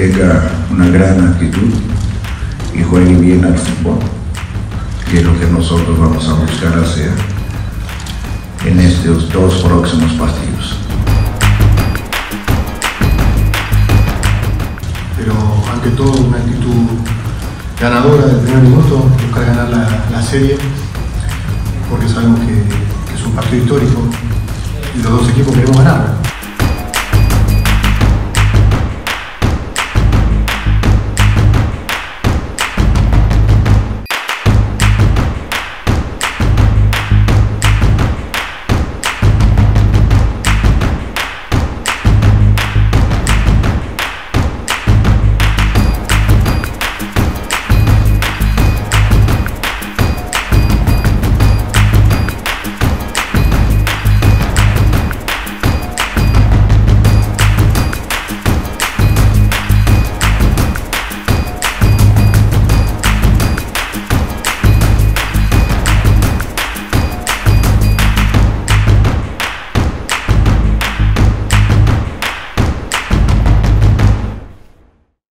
tenga una gran actitud y juegue bien al fútbol, que es lo que nosotros vamos a buscar hacer en estos 2 próximos partidos. Pero ante todo una actitud ganadora del primer minuto, buscar ganar la serie, porque sabemos que es un partido histórico y los 2 equipos queremos ganar.